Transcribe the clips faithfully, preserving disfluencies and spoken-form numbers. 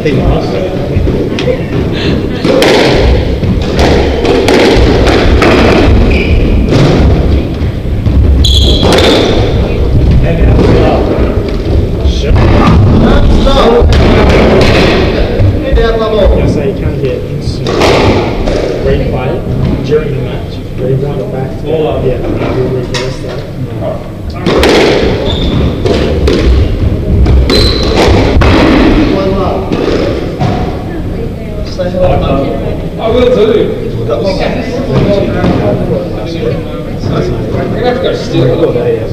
Be nice. So you can't get instant replay during the match. Rewind it back to yeah, we'll reverse that. One love. Say hello. I will too. We've got more games. We're going to have to go steal it.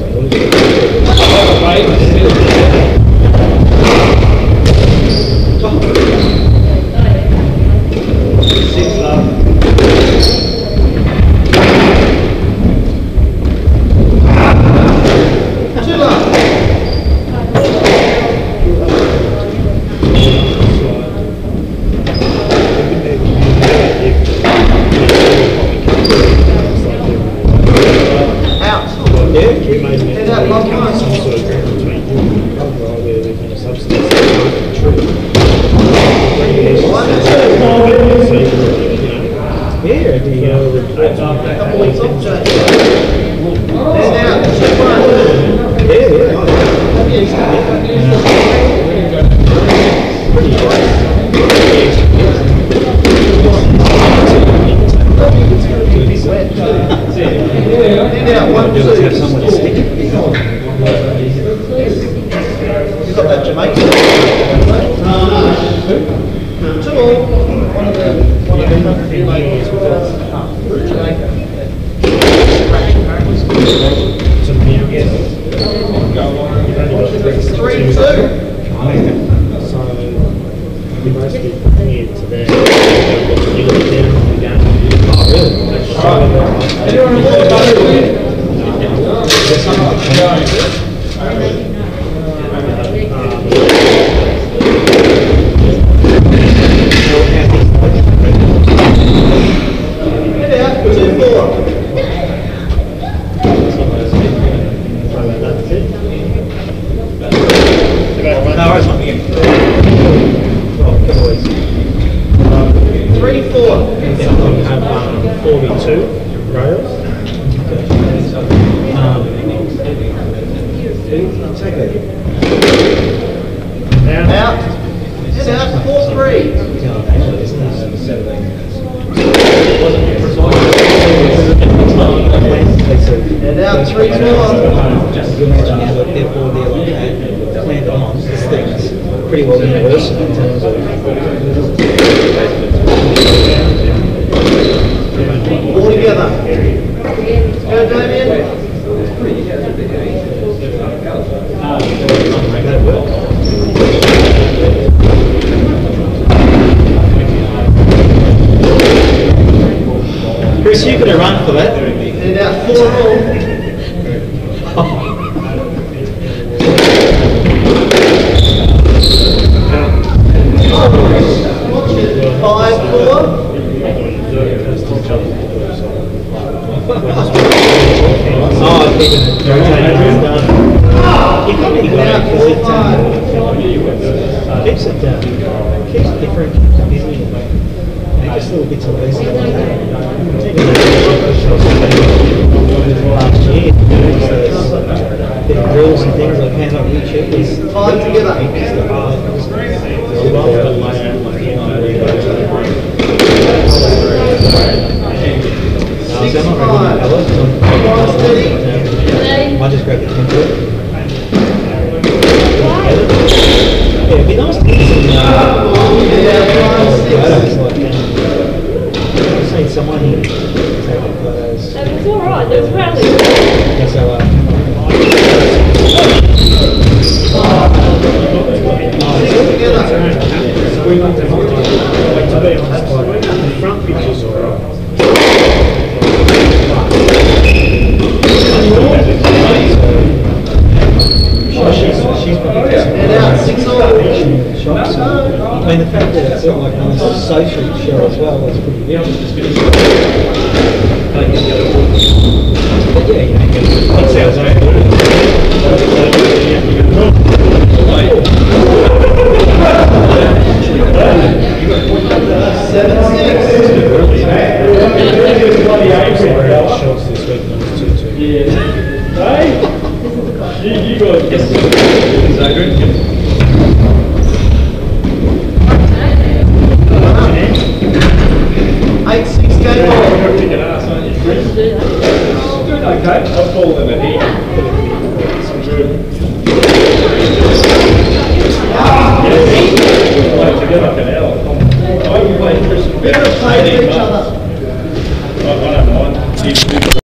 Six love. Two love. Out. Yeah, we made it. Head out, love one. Some sort of agreement between you and Alcohol where we can substance and One and two. Yeah, the uh, report. Couple weeks off, Jay. Head out. Two one. Yeah, yeah. Pretty Head out. One two. Have someone to stick it. You got that, Jamaican? Two all. One of the one of the country ladies with us. Jamaica. Three two. So we mostly here today. You look down again. Oh really? Anyone know about it? Head out. Two four. No, it's not again. Three four. Have um, forty-two rails. Um, Down. Out. Head out. Four three. Head out. Three four. Just imagine how the therefore they're like that, planned on these things pretty well universal in terms of All together. Go, Damien. make that work. Chris, you could have run for that. Head out. Four all. Five four. Oh, keeping it. You can't even Head out. Four five. keeps it down. Keeps it different. Keeps it busy. Just little bits and pieces like that. Last year, bit of drills and things like hand up new checklists. Five together. Six five. I just grab the template. Yeah, it'd be nice to get some uh, photos like um, I've seen someone here taking photos. That was alright, that was rally. Yeah, so, uh, The front picture's alright. she's, she's probably just Head out. Six all. shots. I mean, the fact that it's sort of like a nice social show as well is pretty good. But yeah, you know, it sounds Hey? You, you got it. Yes. Is that good? Eight six game ball. You're kicking ass, aren't you? Doing okay. I've fallen in the heat.